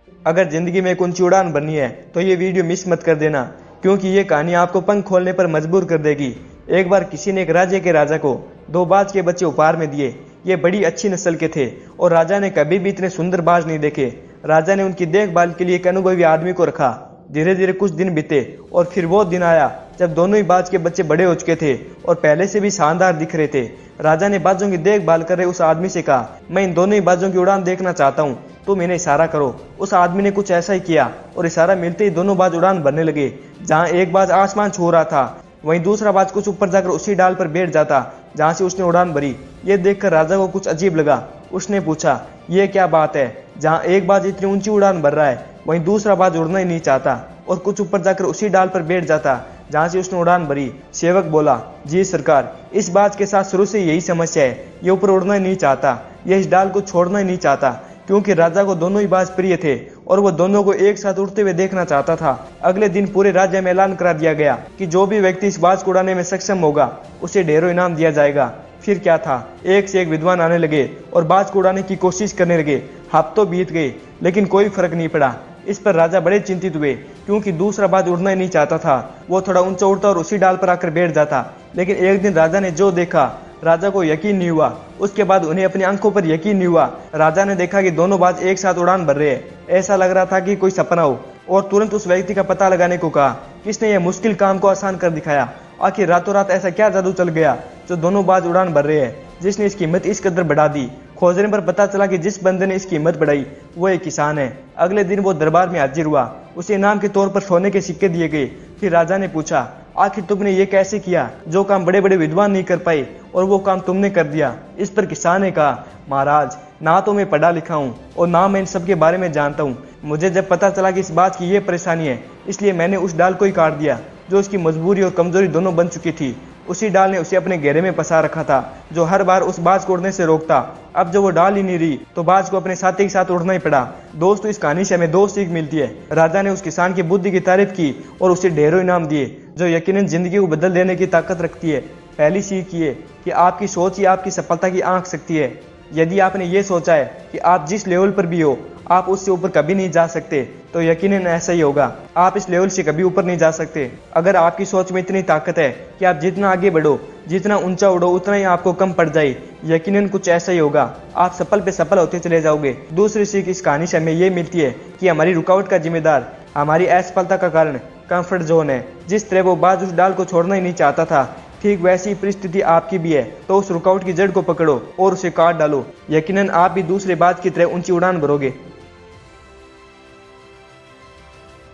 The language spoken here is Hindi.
अगर जिंदगी में एक ऊंची उड़ान भरनी है तो ये वीडियो मिस मत कर देना, क्योंकि ये कहानी आपको पंख खोलने पर मजबूर कर देगी। एक बार किसी ने एक राज्य के राजा को 2 बाज के बच्चे उपहार में दिए। ये बड़ी अच्छी नस्ल के थे और राजा ने कभी भी इतने सुंदर बाज नहीं देखे। राजा ने उनकी देखभाल के लिए एक अनुभवी आदमी को रखा। धीरे धीरे कुछ दिन बीते और फिर वो दिन आया जब दोनों ही बाज के बच्चे बड़े हो चुके थे और पहले से भी शानदार दिख रहे थे। राजा ने बाजों की देखभाल कर रहे उस आदमी से कहा, मैं इन दोनों ही बाजों की उड़ान देखना चाहता हूँ, तुम इन्हें इशारा करो। उस आदमी ने कुछ ऐसा ही किया और इशारा मिलते ही दोनों बाज उड़ान भरने लगे। जहाँ एक बाज आसमान छू रहा था, वहीं दूसरा बाज कुछ ऊपर जाकर उसी डाल पर बैठ जाता जहाँ से उसने उड़ान भरी। ये देखकर राजा को कुछ अजीब लगा। उसने पूछा, ये क्या बात है, जहाँ एक बाज इतनी ऊंची उड़ान भर रहा है वहीं दूसरा बाज उड़ना ही नहीं चाहता और कुछ ऊपर जाकर उसी डाल पर बैठ जाता जहाँ से उसने उड़ान भरी। सेवक बोला, जी सरकार, इस बाज के साथ शुरू से यही समस्या है, ये ऊपर उड़ना ही नहीं चाहता, यह इस डाल को छोड़ना ही नहीं चाहता। क्योंकि राजा को दोनों ही बाज प्रिय थे और वो दोनों को एक साथ उड़ते हुए देखना चाहता था। अगले दिन पूरे राज्य में ऐलान करा दिया गया कि जो भी व्यक्ति इस बाज को उड़ाने में सक्षम होगा उसे ढेरों इनाम दिया जाएगा। फिर क्या था, एक से एक विद्वान आने लगे और बाज को उड़ाने की कोशिश करने लगे। हफ्तों बीत गए लेकिन कोई फर्क नहीं पड़ा। इस पर राजा बड़े चिंतित हुए, क्योंकि दूसरा बाज उड़ना ही नहीं चाहता था। वो थोड़ा ऊंचा उड़ता और उसी डाल पर आकर बैठ जाता। लेकिन एक दिन राजा ने जो देखा, राजा को यकीन नहीं हुआ। उसके बाद उन्हें अपनी आंखों पर यकीन नहीं हुआ। राजा ने देखा कि दोनों बाज एक साथ उड़ान भर रहे हैं। ऐसा लग रहा था कि कोई सपना हो, और तुरंत उस व्यक्ति का पता लगाने को कहा किसने यह मुश्किल काम को आसान कर दिखाया। आखिर रातों रात ऐसा क्या जादू चल गया जो दोनों बाज उड़ान भर रहे हैं, जिसने इसकी कीमत इस कदर बढ़ा दी। खोजने पर पता चला कि जिस बंदे ने इसकी कीमत बढ़ाई वो एक किसान है। अगले दिन वो दरबार में हाजिर हुआ। उसे इनाम के तौर पर सोने के सिक्के दिए गए। फिर राजा ने पूछा, आखिर तुमने ये कैसे किया जो काम बड़े बड़े विद्वान नहीं कर पाए, और वो काम तुमने कर दिया। इस पर किसान ने कहा, महाराज, ना तो मैं पढ़ा लिखा हूँ और ना मैं इन सब के बारे में जानता हूँ। मुझे जब पता चला कि इस बात की ये परेशानी है, इसलिए मैंने उस डाल को ही काट दिया जो उसकी मजबूरी और कमजोरी दोनों बन चुकी थी। उसी डाल ने उसे अपने घेरे में फंसा रखा था, जो हर बार उस बाज को उड़ने से रोकता। अब जब वो डाल ही नहीं रही तो बाज को अपने साथी के साथ उड़ना ही पड़ा। दोस्तों, इस कहानी से हमें 2 सीख मिलती है। राजा ने उस किसान की बुद्धि की तारीफ की और उसे ढेरों इनाम दिए, जो यकीनन जिंदगी को बदल देने की ताकत रखती है। पहली सीख ये कि आपकी सोच ही आपकी सफलता की आंख सकती है। यदि आपने ये सोचा है कि आप जिस लेवल पर भी हो आप उससे ऊपर कभी नहीं जा सकते, तो यकीनन ऐसा ही होगा। आप इस लेवल से कभी ऊपर नहीं जा सकते। अगर आपकी सोच में इतनी ताकत है कि आप जितना आगे बढ़ो, जितना ऊंचा उड़ो, उतना ही आपको कम पड़ जाए, यकीनन कुछ ऐसा ही होगा। आप सफल पे सफल होते चले जाओगे। दूसरी सीख इस कहानी से हमें ये मिलती है कि हमारी रुकावट का जिम्मेदार, हमारी असफलता का कारण कंफर्ट जोन है। जिस तरह वो बाज उस डाल को छोड़ना ही नहीं चाहता था, ठीक वैसी परिस्थिति आपकी भी है। तो उस रुकावट की जड़ को पकड़ो और उसे काट डालो। यकीनन आप भी दूसरे बाज की तरह ऊंची उड़ान भरोगे।